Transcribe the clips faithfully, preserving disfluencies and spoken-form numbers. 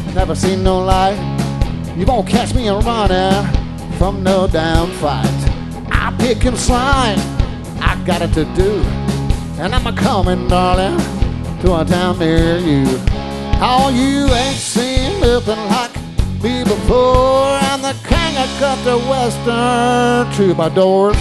never seen no light. You won't catch me running from no damn fight. I pick and slide, I got it to do, and I'm a-coming, darling, to a town near you. Oh, you ain't seen nothing like me before. I'm the king of country western troubadours.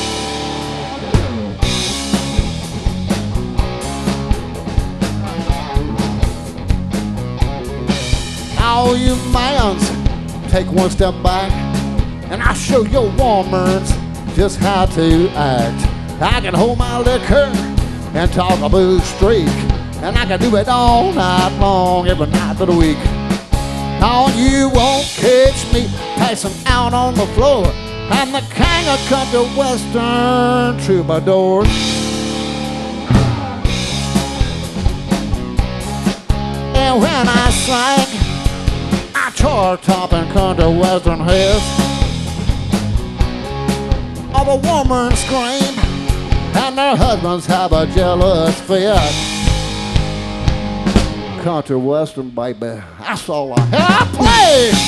All you mans, take one step back, and I'll show your woman just how to act. I can hold my liquor and talk a boo streak, and I can do it all night long, every night of the week. Oh, you won't catch me passing out on the floor. I'm the king of country western troubadours. And when I sing, I chart-topping country western hits. All the women scream, and their husbands have a jealous fit. Country western, baby, that's all I, I play.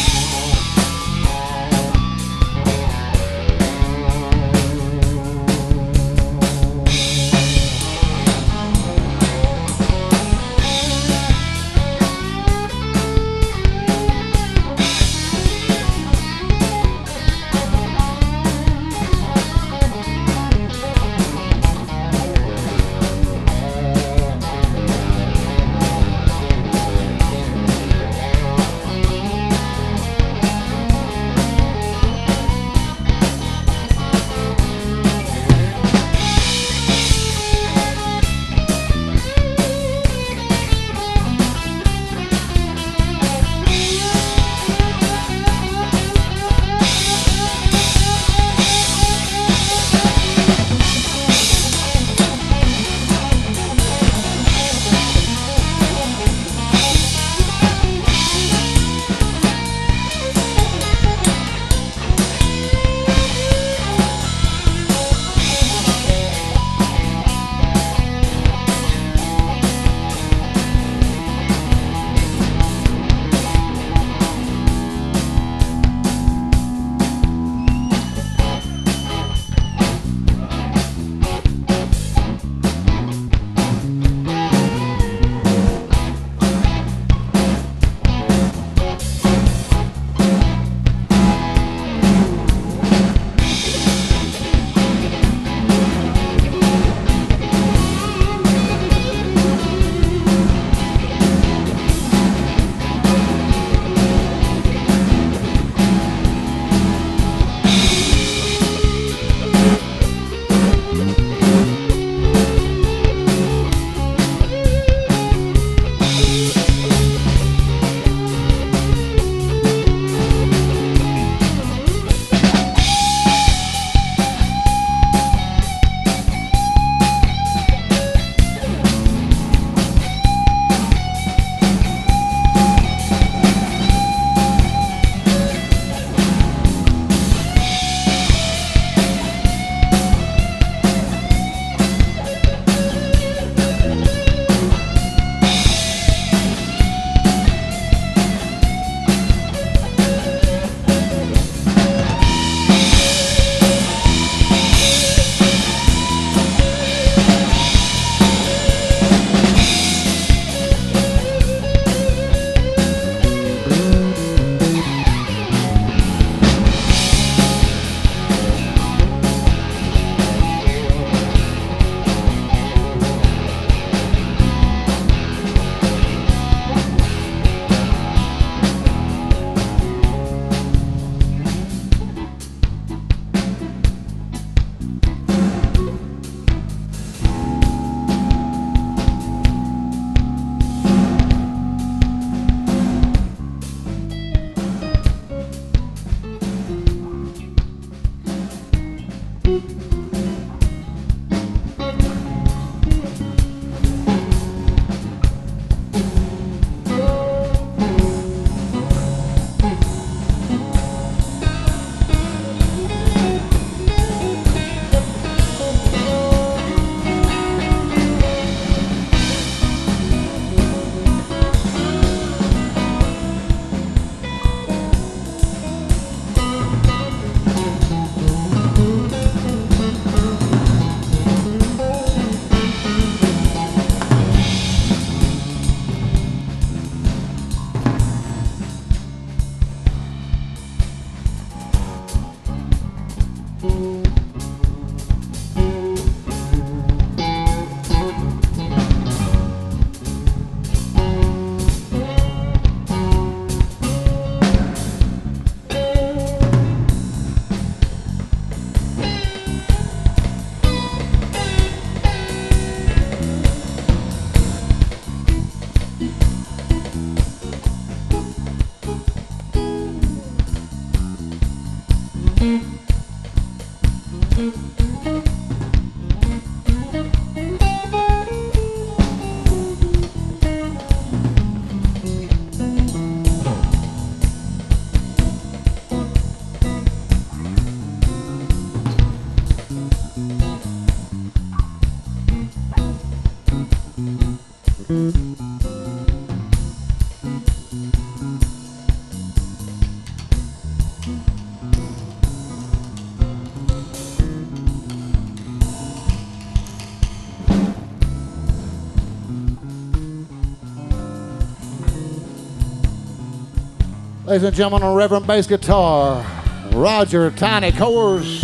Ladies and gentlemen, on Reverend bass guitar, Roger Tiny Kohrs.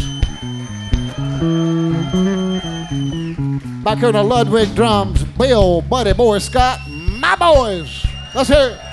Back here to Ludwig drums, Bill, Buddy Boy Scott, my boys. Let's hear it.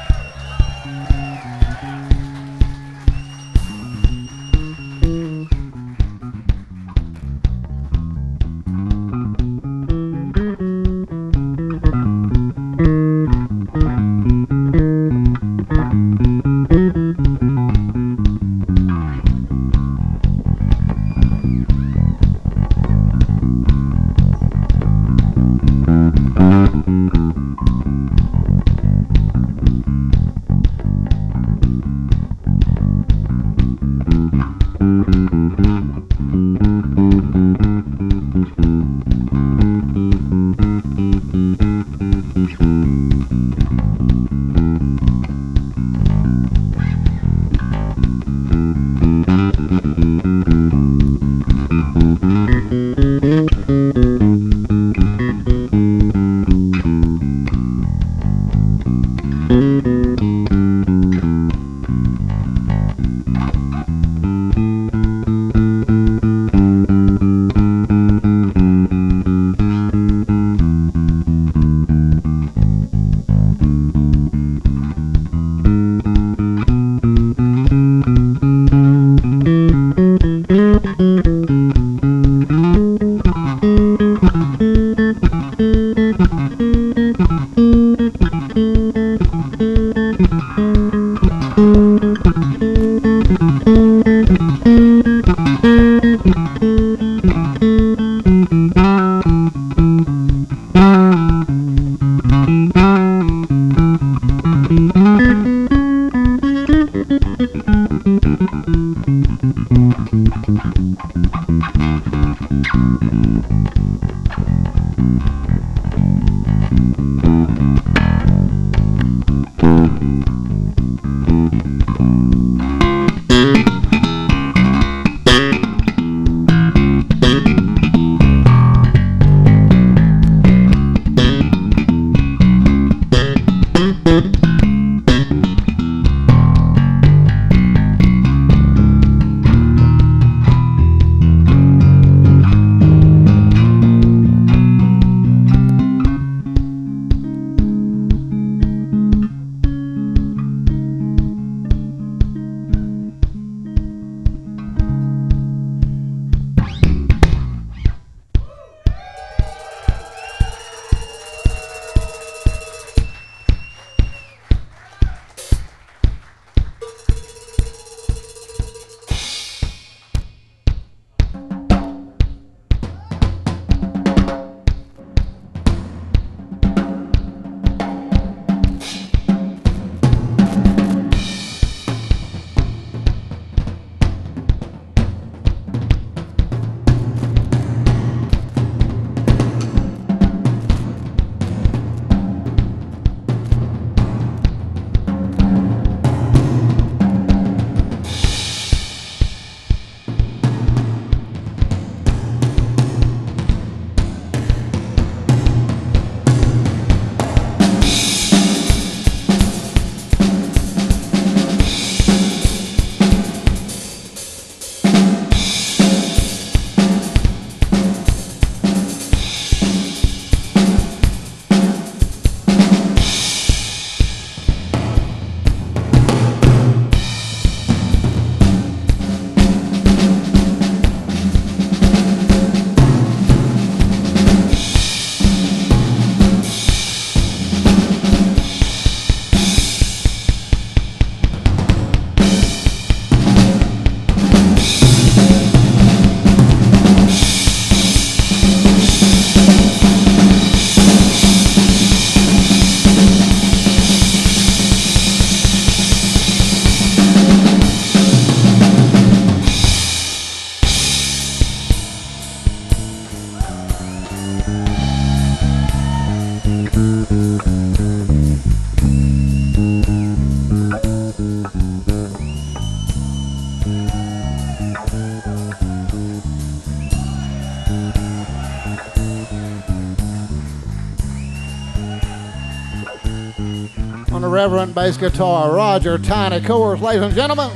On the Reverend bass guitar, Roger Tiny Kohrs, ladies and gentlemen.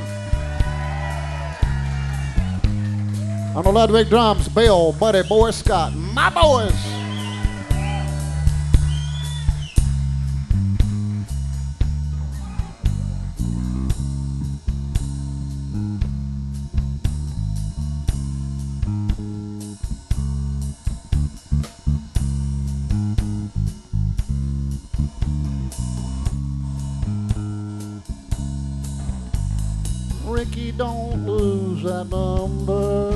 On the Ludwig drums, Bill, Buddy Boy Scott, my boys. Ricky, don't lose that number.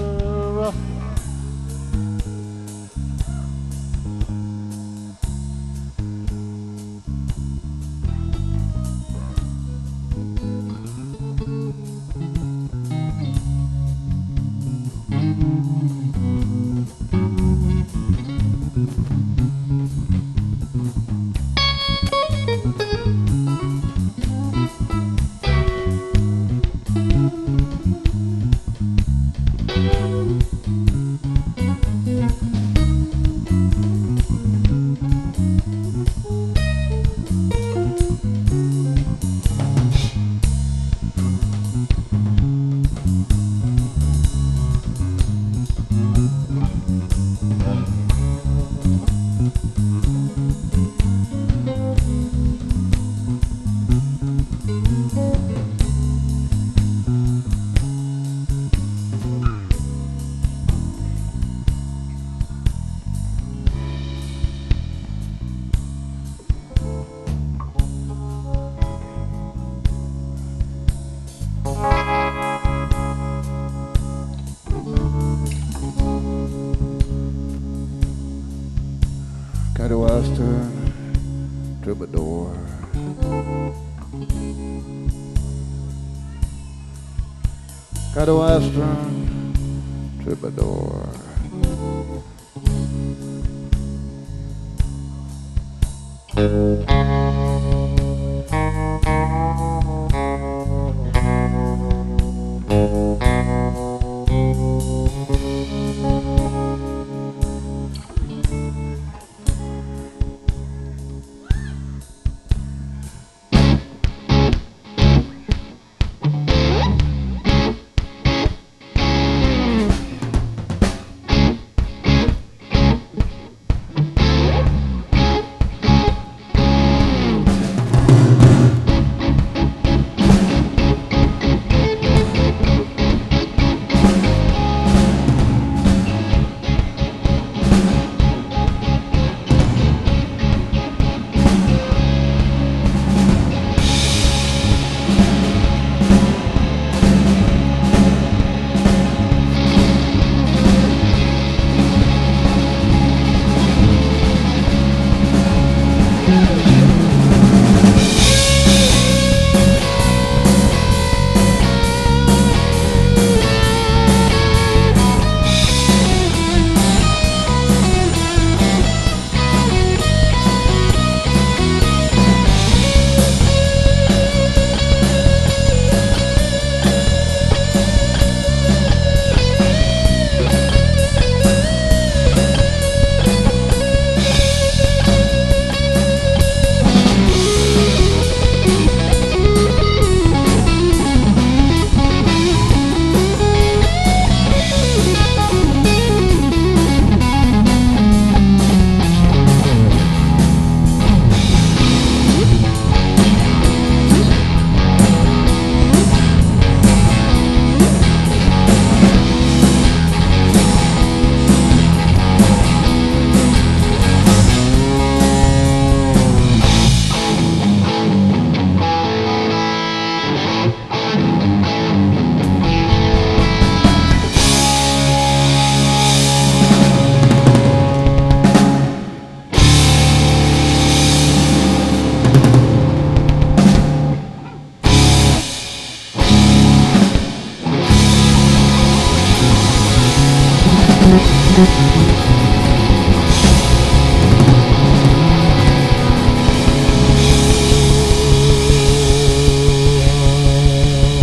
Western Troubadour. Got a Western Troubadour.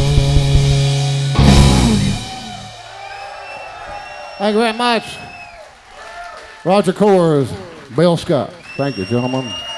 Thank you very much. Roger Kohrs, Bill Scott. Thank you, gentlemen.